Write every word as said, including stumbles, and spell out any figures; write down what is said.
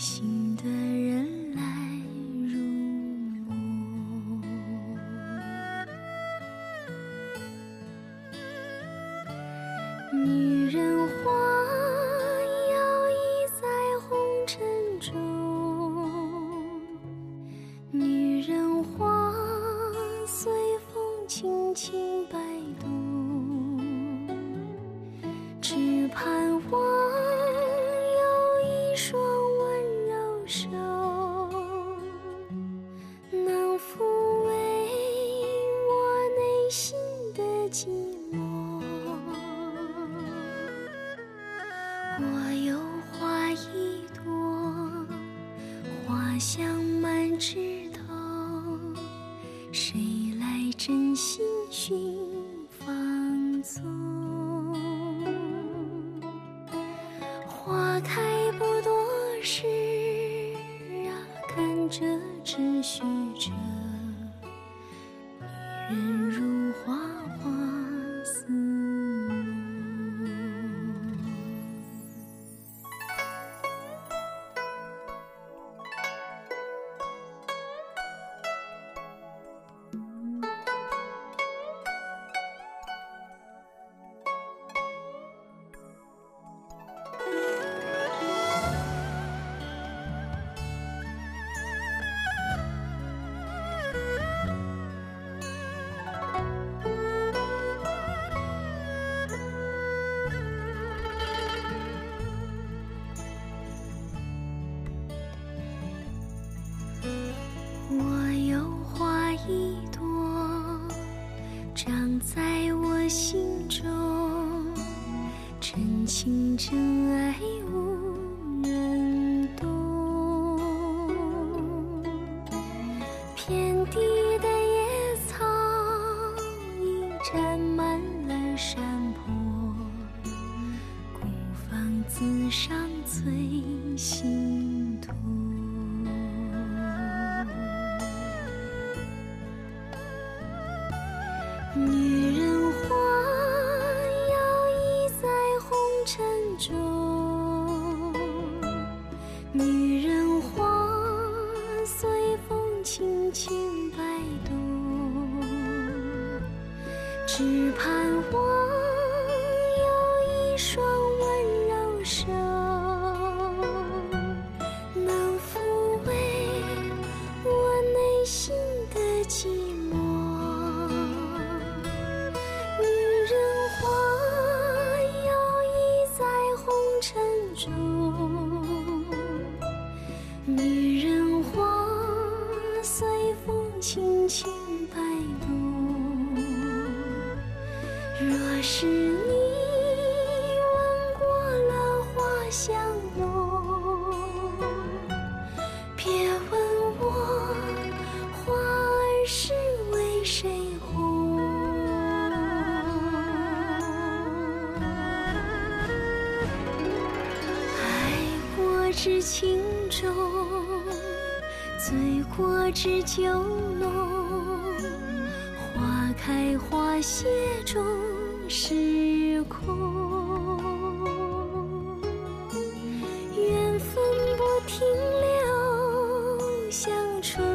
心的人来入梦。女人花摇曳在红尘中，女人花随风轻轻摆动，只盼望有一双温柔手，能抚慰我内心的寂寞。我有花一朵，花香满枝头，谁来真心寻芳踪？花开不多时啊，看着只虚着，女人如花花似梦。我有花一朵，长在我心中，真情真爱无人懂。遍地的野草已占满了山坡，孤芳自赏最心痛。女人花摇曳在红尘中，女人花随风轻轻摆动，只盼望有一双温柔手，能抚慰我内心的寂寞。花摇曳在红尘中，女人花随风轻轻摆动。若是你闻过了花香浓，别问我花儿是为谁红。知情重，醉过知酒浓，花开花谢终是空。缘分不停留，相处